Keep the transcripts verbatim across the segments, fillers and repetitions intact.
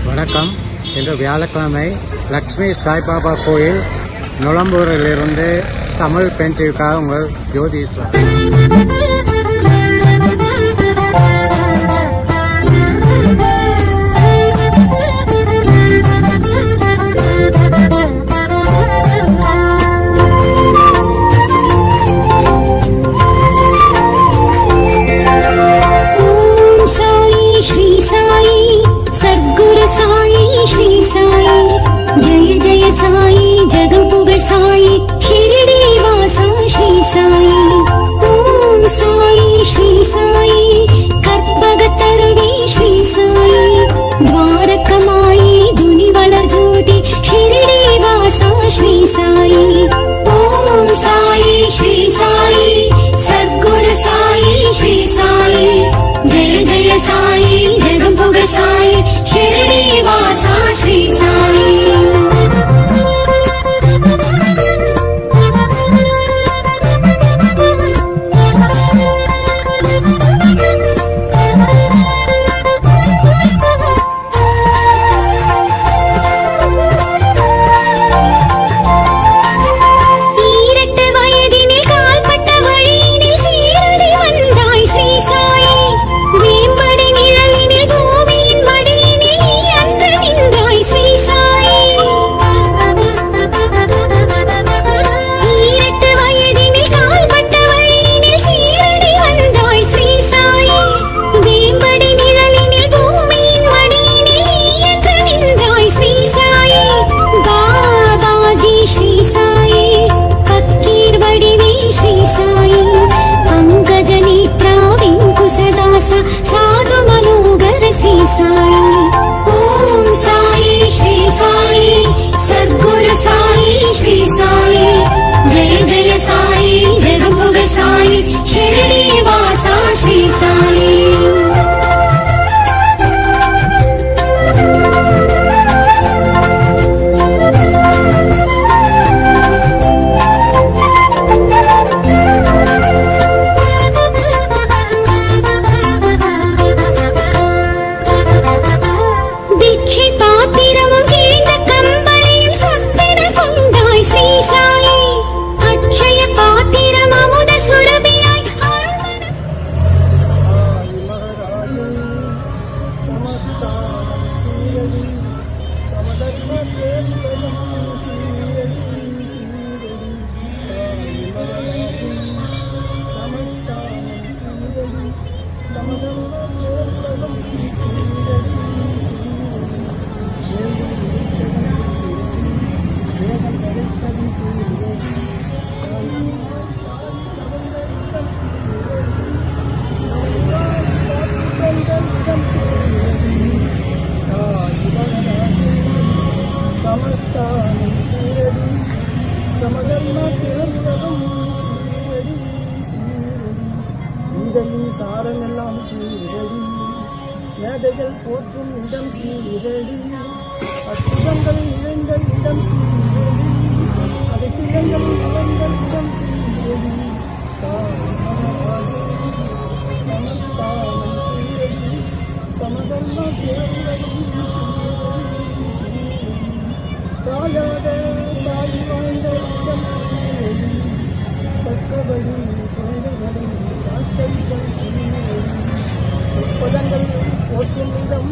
வணக்கம். இன்று வியாழக்கிழமை லக்ஷ்மி சாய்பாபா கோயில் நுளம்பூரிலிருந்து தமிழ் பெயிண்டிங்காக உங்கள் ஜோதிஸ்வரன். சாரமெல்லாம் சீரடி மேதைகள் போற்றும் இடம் சீரடி அற்புதங்கள் நிறைந்த இடம் சீரடி அதிசயங்கள் நிறைந்த இடம் சீரடி சமஸ்தானம் சீரடி சமதர்ம தேவரும் தாயாக சாய் வாழ்ந்த இடம் சீரடி தக்கபடி தொண்டுகளை காத்தல் பதங்கள் போற்றும் இடம்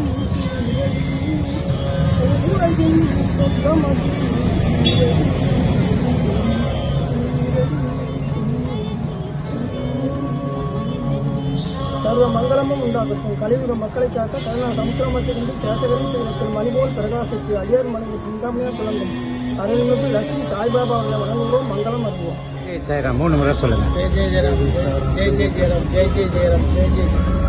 உலகின் சொந்தமதி சர்வ மங்களமும் உண்டாகட்டும். கலியுக மக்களை காக்க கருணா சமுத்திரமத்திலிருந்து சேசகரின் சேலத்தில் மணிபோல் பிரகாசித்து அடியார் மனைவி சிந்தாமையாக விளங்கும் அருள்மிகு லட்சுமி சாய்பாபா உள்ள வணங்குவோம். மங்களம் அறிவோம். ஜெயராம் மூணு முறை சொல்லுங்க. ஜெய் ஜெய் ஜெயராம், ஜெய் ஜெய் ஜெயராம், ஜெய் ஜெய் ஜெயராம், ஜெய் ஜெய்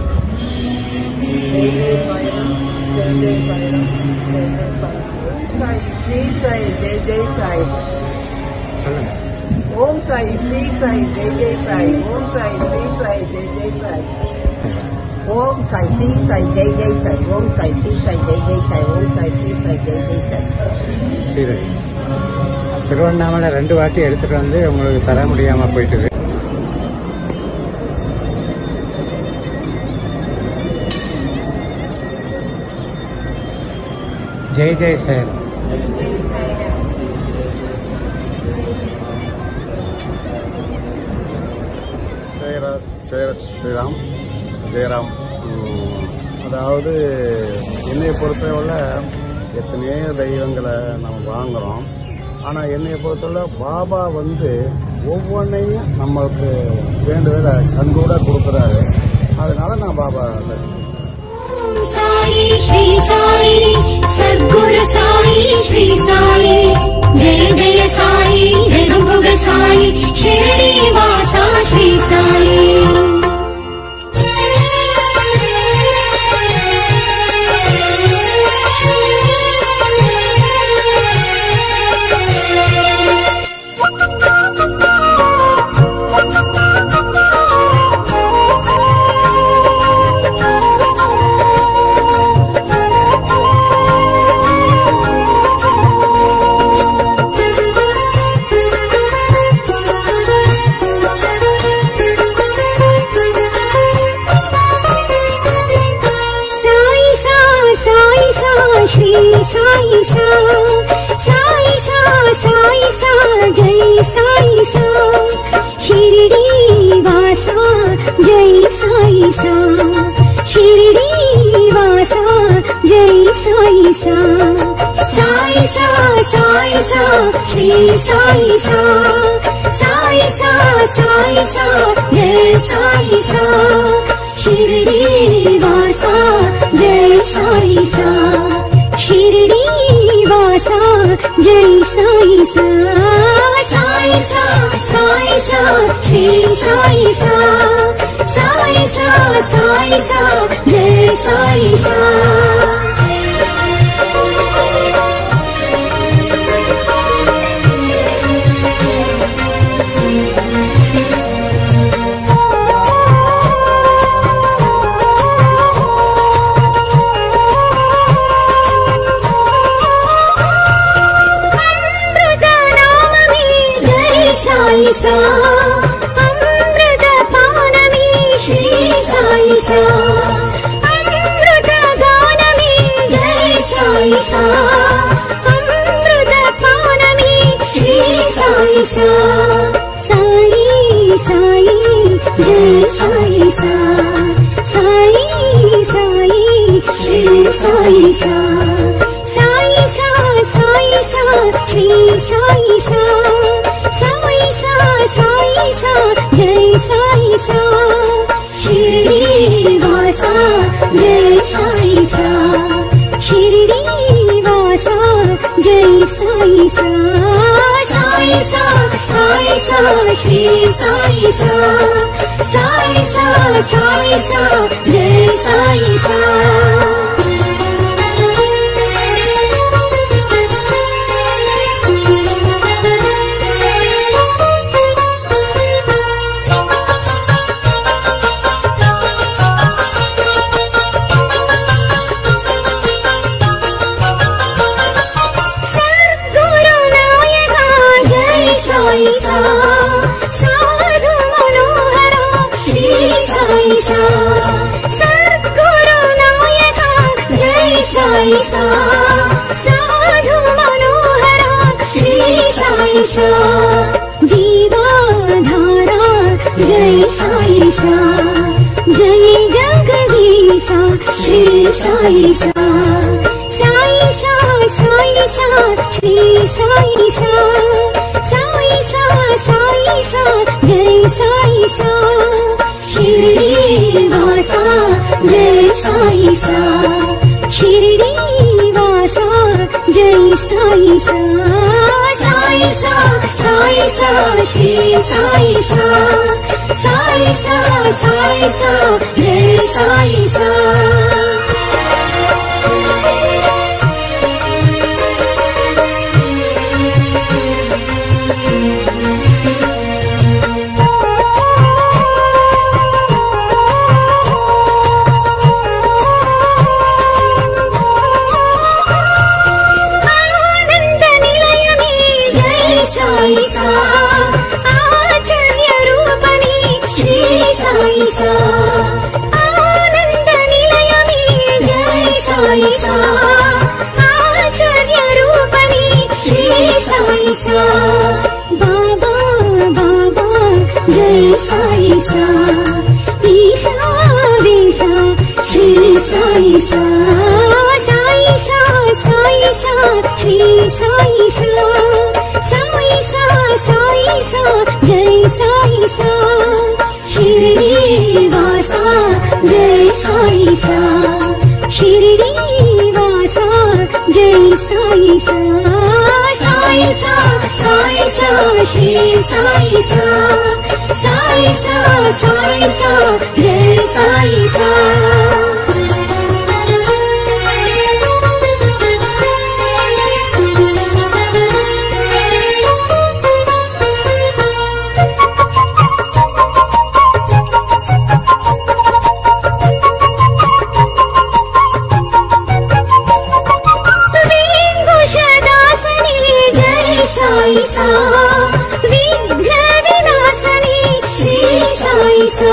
ஜெய் ஜெய் சாய்ராம், ஜெய் ஜெய் சாய்ராம், ஜெய் ஜெய் சாய். ஸ்ரீ சாய் ஜெய் ஜெய் சாய் சொல்லுங்க. ஓம் சாய் ஸ்ரீ சாய் ஜெய் ஜெய் சாய். ஓம் சாய் ஸ்ரீ சாய் ஜெய் ஜெய் சாய். ஓம் சாய் ஸ்ரீ சாய் ஜெய் ஜெய் சாய். ஓம் சாய் ஸ்ரீ சாய் ஜெய் ஜெய் சாய். ஓம் சாய் ஸ்ரீ சாய் ஜெய் ஜெய் சாய். சரி, திருவண்ணாமலை ரெண்டு வாட்டி எடுத்துட்டு வந்து உங்களுக்கு தர முடியாம போயிட்டுது. जय जय साईं ஸ்ரீராம் ஜெயராம். அதாவது என்னையை பொறுத்தவரை எத்தனையோ தெய்வங்களை நம்ம வாங்குகிறோம். ஆனால் என்னையை பொறுத்தவரை பாபா வந்து ஒவ்வொன்றையும் நம்மளுக்கு வேண்டுதலை கண்கூட கொடுக்குறாரு. அதனால நான் பாபா साई श्री साई सद्गुरु साई श्री साई जय जय साई जगमुग साई शिरडी वासा श्री साई साई सा साई सा साई सा जय साई सा शिरडी वासा जय साई सा शिरडी वासा जय साई सा साई सा साई सा श्री साई सा साई सा साई सा जय साई सा शिरडी वासा जय साई सा शिरडी वासा जय साई सा साई सा साई सा श्री साई सा साई सा साई सा जय साई सा साई सा अमृत पान में श्री साई सा अमृत गान में जय साई सा अमृत पान में श्री साई सा साई साई जय साई सा साई साई श्री साई सा साई सा साई सा श्री साई सा साई सा साई सा जय साई सा शिरडी वासा जय साई सा शिरडी वासा जय साई सा साई सा साई सा श्री साई सा साई सा साई सा जय साई सा साधु मनोहरा श्री साई सा सद्गुरु नायका जय साई सा साधु मनोहरा श्री साई सा जीवाधारा जय साई सा जय जगदीशा श्री साई सा साई सा साई सा श्री साई सा साई सा साई सा जय साई सा शिरडी वासा जय साई सा शिरडी वासा जय साई सा साई सा साई सा श्री साई सा साई सा साई सा जय साई सा आचार्य रूपनी श्री साई सा आनंद निलय में साई सा बाबा बाबा जय साई सा ईशा वेशा श्री साई सा साई सा साई सा श्री साई सा साई सा साई सा जय साई सा शिरडी वासा जय साई सा शिरडी वासा जय साई सा साई सा साई सा श्री साई सा साई सा साई सा जय साई सा साई सा विघ्न विनाशनी श्री साई सा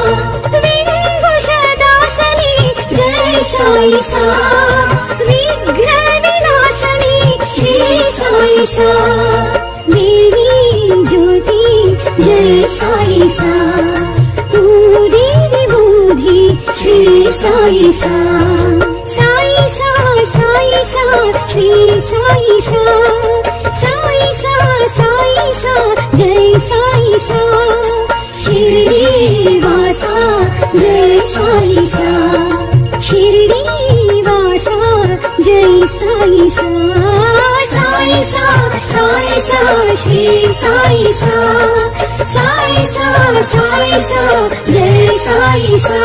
विघ्नदासनी जय साई सा विघ्न विनाशनी श्री साई सा देवी ज्योति जय साई सा तू देवी बुद्धि श्री साई सा साई सा साई सा श्री साई सा साई सा साई सा जय साई सा शिरडी वासा जय साई सा शिरडी वासा जय साई सा साई सा साई सा श्री साई सा साई सा साई सा जय साई सा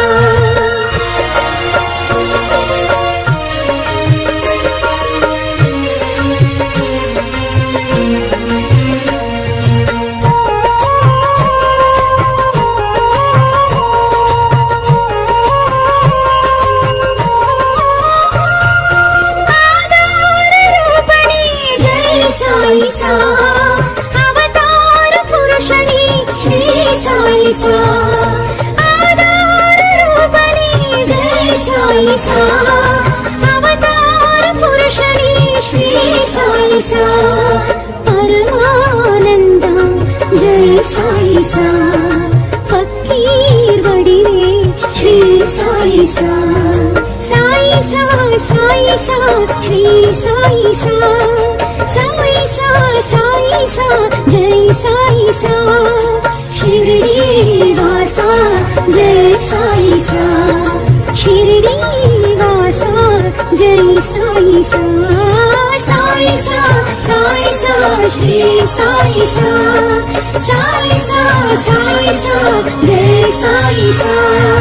साई सा अवतार पुरुषनी श्री साई सा आधार रूपनी जय साई सा अवतार पुरुषनी श्री साई सा परमानंद जय साई सा फकीर वडिवे श्री साई सा साई सा साई सा श्री साई सा साई सा साई सा जय साई सा शिरडी वासा जय साई सा शिरडी वासा जय साई सा साई सा साई सा श्री साई सा साई सा साई सा जय साई सा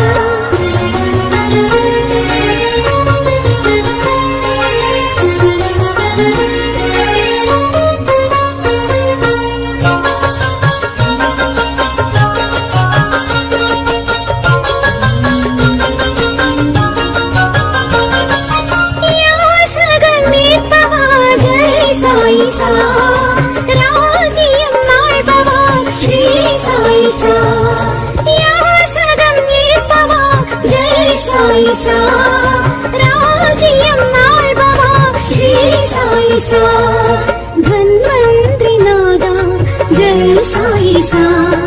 राज्यं नाल्पवा श्री साई सा यासगं निर्पवा जय साई सा राज्यं नाल्पवा श्री साई सा धन्वंतरि नादा जय साई सा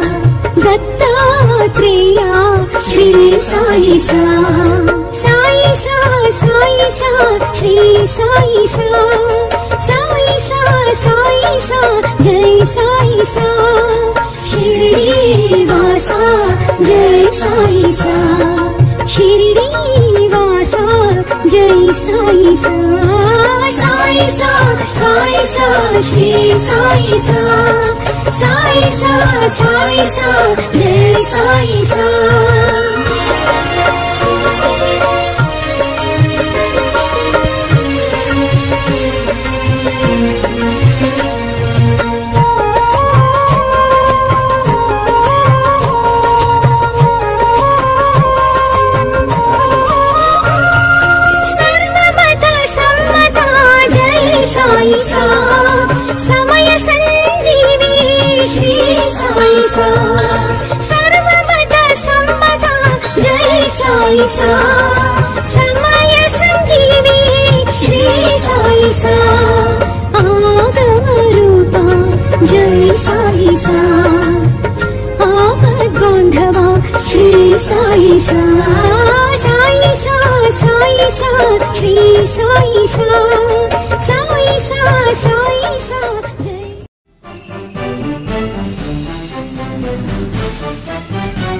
दत्तात्रेया श्री साई सा साई सा साई सा श्री साई सा साई सा साई सा जय साई सा शिरडी वासा जय साई सा शिरडी वासा जय साई सा साई सा साई सा श्री साई सा साई सा साई सा जय साई सा साई सा समय संजीवी श्री साई सा सर्वमत सम्मता जय साई सा समय संजीवी श्री साई सा आगम रूपा साई सा साई सा साई सा श्री साई सा साई सा साई सा जय